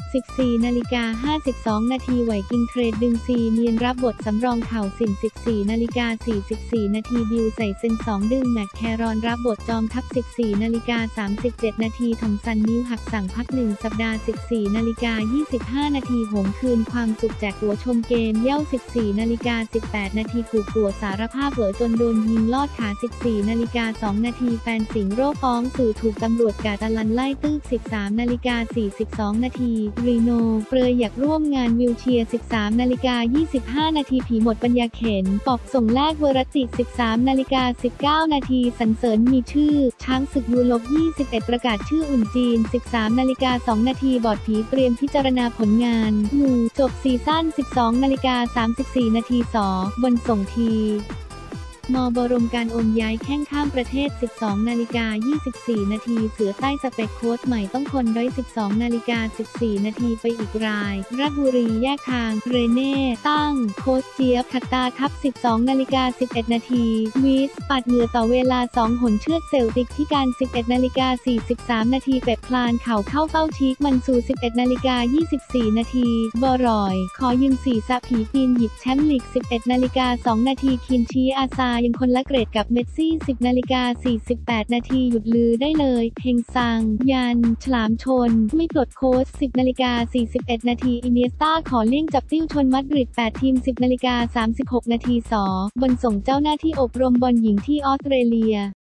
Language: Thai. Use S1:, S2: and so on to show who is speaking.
S1: 14:52 นาทีไหวกิงเทรดดึงซีเนียนรับบทสำรองเข่าสิน 14:44 นาทีบิวใส่เซน2ดึงแม็กแครอนรับบทจอมทัพ 14:37 นาทีทอมสันนิ้วหักสั่งพัก1สัปดาห์ 14:25 นาทีหงคืนความสุขแจกตั๋วชมเกมเย้า 14:18 นาทีกูกลัวสารภาพเหวอจนโดนยิงลอดขา 14:02 นาทีแฟนสิงห์โร่ฟ้องสื่อถูกตำรวจกาดอลันไล่ตื้อ 13:42 นาทีรีโนเปรยอยากร่วมงานวิวเชียร์ 13:25 นาทีผีหมดปัญญาเข็นปอบส่งแลกเวอรติ 13:19 นาทีสรรเสริญมีชื่อช้างศึกยู-21 ประกาศชื่ออุ่นจีน 13:02 นาทีบอดผีเตรียมพิจารณาผลงานงูจบซีซั่น 12:34 นาทีบนส่งทีมบรมการโอนย้ายแข้งข้ามประเทศ 12:24 นาทีเสือใต้สเปคโค้ชใหม่ต้องคนด้อย 12:14 นาทีไปอีกรายราชบุรีแยกทางเรเน่ตั้งโค้ชเจี๊ยบขัตตาทับ 12:11 นาทีวิสปัดเหงื่อต่อเวลา2หนเชือดเซลติกที่การ 11:43 นาทีเป็ดพลานเข่าเข้าเป้าชีกมันสู่ 11:24 นาทีบอรอยขอยืม4สะผีปีนหยิบแชมป์ลีก 11:02 นาทีคินชีอาซายังคนละเกรดกับเมสซี่ 10:48 นาทีหยุดลือได้เลยเฮงซังยันฉลามชนไม่ปลดโค้ช 10:41 นาทีอิเนียสตาขอเลี่ยงจับติ้วชนมัดริด8ทีม 10:36 นาทีบนส่งเจ้าหน้าที่อบรมบอลหญิงที่ออสเตรเลีย